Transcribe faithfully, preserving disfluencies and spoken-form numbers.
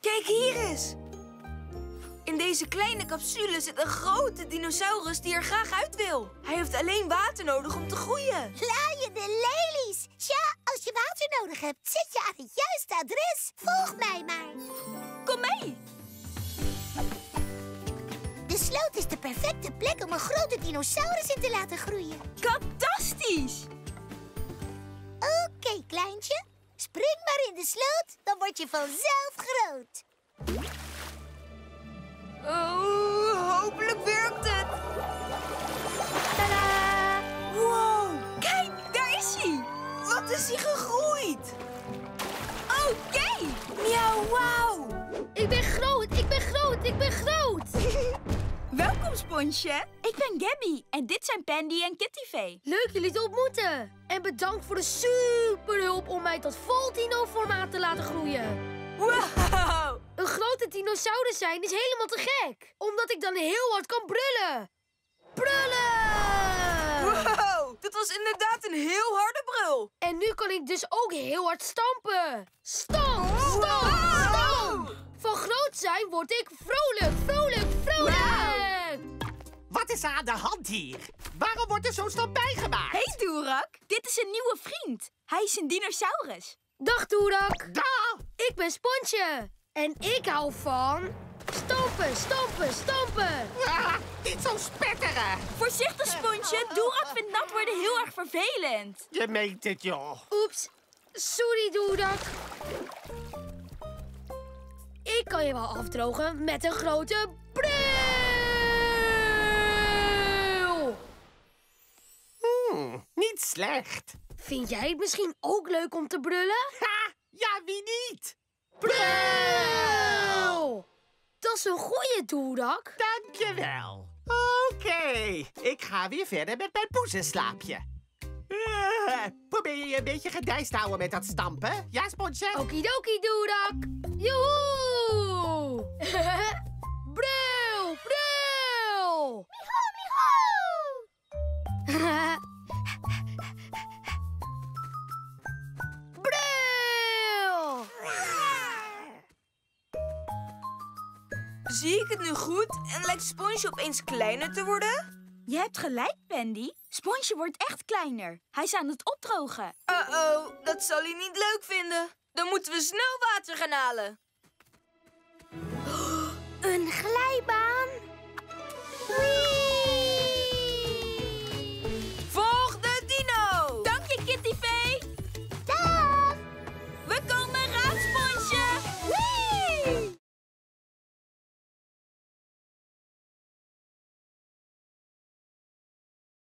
Kijk hier eens. In deze kleine capsule zit een grote dinosaurus die er graag uit wil. Hij heeft alleen water nodig om te groeien. Laaiende lelies. Tja, als je water nodig hebt, zit je aan het juiste adres. Volg mij maar. Kom mee. De sloot is de perfecte plek om een grote dinosaurus in te laten groeien. Fantastisch! Oké, kleintje. Spring maar in de sloot, dan word je vanzelf groot. Oh, hopelijk werkt het. Tadaa! Wow, kijk, daar is hij. Wat is hij gegroeid? Oké. Miauw, wauw. Ik ben groot, ik ben groot, ik ben groot. Welkom, Sponsje. Ik ben Gabby en dit zijn Pandy en Kittyvee. Leuk jullie te ontmoeten. En bedankt voor de superhulp om mij tot vol dino-formaat te laten groeien. Wow. Een grote dinosaurus zijn is helemaal te gek. Omdat ik dan heel hard kan brullen. Brullen! Wow, dat was inderdaad een heel harde brul. En nu kan ik dus ook heel hard stampen. Stamp, stamp, Wow. stamp. Van groot zijn word ik vrolijk, vrolijk, vrolijk. Wat is er aan de hand hier? Waarom wordt er zo'n stand bijgemaakt? Hey Doerak, dit is een nieuwe vriend. Hij is een dinosaurus. Dag Doerak. Da! Ik ben Sponsje. En ik hou van stampen, stampen, stampen. Ah, niet zo spetteren! Voorzichtig, Sponsje. Doerak vindt nat worden heel erg vervelend. Je meent het, joh. Oeps, sorry Doerak. Ik kan je wel afdrogen met een grote bril. Hmm, niet slecht. Vind jij het misschien ook leuk om te brullen? Ha! Ja, wie niet? Brul! Dat is een goeie, Doerak. Dankjewel. Oké, ik ga weer verder met mijn poezenslaapje. Uh, probeer je een beetje gedijst te houden met dat stampen? Ja, Sponsje? Okidoki, Doerak. Joehoe! Brul, brul! Miauw, miauw! Brul! Zie ik het nu goed en lijkt Sponsje opeens kleiner te worden? Je hebt gelijk, Pandy. Sponsje wordt echt kleiner. Hij is aan het opdrogen. Uh-oh, dat zal hij niet leuk vinden. Dan moeten we snel water gaan halen. Een glijbaan.